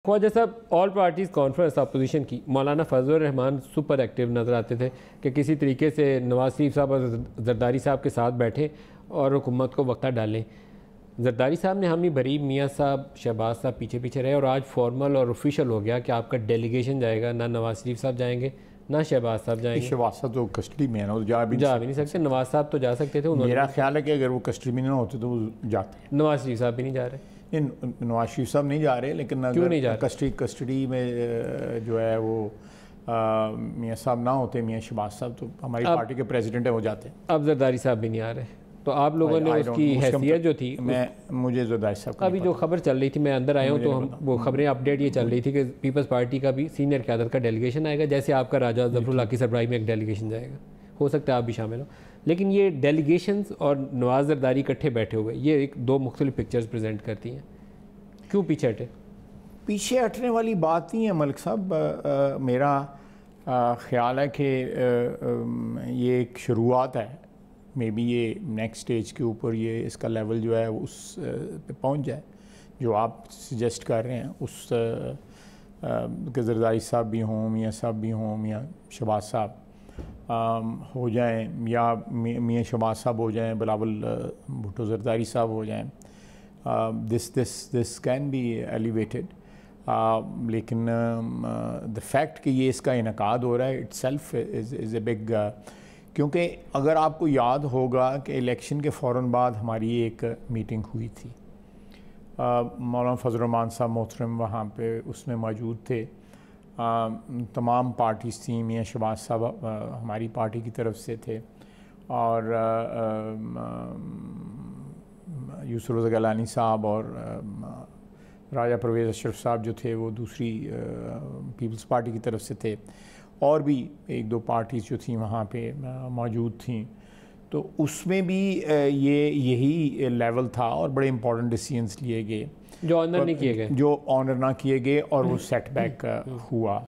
خواجہ صاحب all parties conference opposition کی مولانا فضل الرحمان super active نظر آتے تھے کہ کسی طریقے سے نواز شریف صاحب اور زرداری صاحب کے ساتھ بیٹھیں اور حکومت کو وقتہ ڈالیں. زرداری صاحب نے حامی بریب میاں صاحب شہباز صاحب پیچھے رہے اور آج فارمل اور آفیشیل ہو گیا کہ آپ کا ڈیلیگیشن جائے گا. نہ نواز شریف صاحب جائیں گے نہ شہباز صاحب جائیں گے. شہباز صاحب تو کسٹڈی میں ہے نا, جا بھی نہیں سکتے. نواز صاحب تو جا سکتے تھے. میرا خیال ہے کہ اگر وہ کسٹڈی میں نہ ہوتے تو وہ جاتے. نواز شریف صاحب بھی نہیں جا رہے. نواز شریف صاحب نہیں جا رہے, لیکن کسٹڈی میں جو ہے وہ میاں صاحب نہ ہوتے, میاں شہباز صاحب تو ہماری پارٹی کے پریزیڈنٹ ہیں, وہ جاتے. اب زرداری صاحب بھی نہیں آ رہے, تو آپ لوگوں نے اس کی حیثیت جو تھی, مجھے زرداری صاحب ابھی جو خبر چل رہی تھی, میں اندر آیا ہوں تو وہ خبریں اپڈیٹ یہ چل رہی تھی کہ پیپلز پارٹی کا بھی سینئر قیادت کا ڈیلیگیشن آئے گا, جیسے آپ کا راجہ ظفر اللہ کی سربراہی میں ایک ڈیلیگیشن جائے گا. ہو سکتا ہے آپ بھی شامل ہو. لیکن یہ ڈیلیگیشنز اور نواز زرداری اکٹھے بیٹھے ہوئے, یہ ایک دو مختلف پکچرز پریزنٹ کرتی ہیں. کیوں پیچھے ہٹے؟ پیچھے ہٹنے والی بات نہیں ہے ملک صاحب. میرا خیال ہے کہ یہ ایک شروعات ہے. مے بی یہ نیکسٹ سٹیج کے اوپر یہ اس کا لیول جو ہے اس پہ پہنچ جائے جو آپ سجیسٹ کر رہے ہیں. اس کہ زرداری صاحب بھی ہوں, میاں صاحب بھی ہوں, میاں شہباز صاحب ہو جائیں, یا میاں شہباز صاحب ہو جائیں, بلاول بھٹو زرداری صاحب ہو جائیں. this can be elevated. لیکن the fact کہ یہ اس کا انعقاد ہو رہا ہے itself is a big کیونکہ اگر آپ کو یاد ہوگا کہ الیکشن کے فوراً بعد ہماری ایک میٹنگ ہوئی تھی, مولانا فضل الرحمان صاحب محترم وہاں پہ اس میں موجود تھے, تمام پارٹیز تھیں, میاں شہباز صاحب ہماری پارٹی کی طرف سے تھے, اور یوسف رضا گیلانی صاحب اور راجہ پرویز اشرف صاحب جو تھے وہ دوسری پیپلز پارٹی کی طرف سے تھے, اور بھی ایک دو پارٹیز جو تھیں وہاں پہ موجود تھیں. تو اس میں بھی یہی لیول تھا اور بڑے امپورٹنٹ ڈیسیژنز لیے گئے جو آنر نہیں کیے گئے, اور وہ سیٹ بیک ہوا.